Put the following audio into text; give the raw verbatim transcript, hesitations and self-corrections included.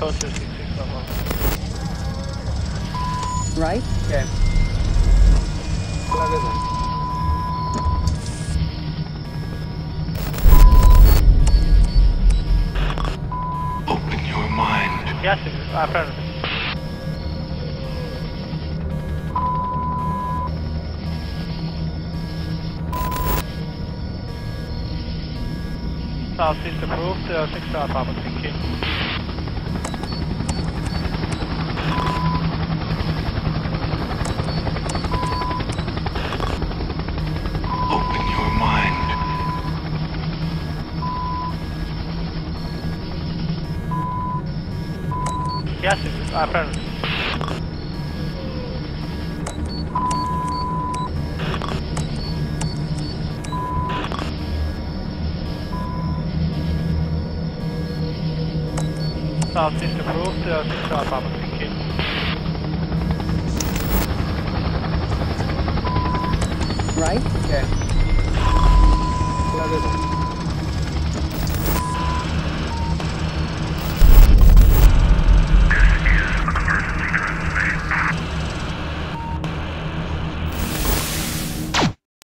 close to six six level. Right? Okay. Plug it in. Open your mind. Yes, affirmative. Southeast approved, uh, six star Papa, thank you. Open your mind. Yes, affirmative. Southeast approved, uh, six star Papa, thank you. Right? Okay. Plug it in.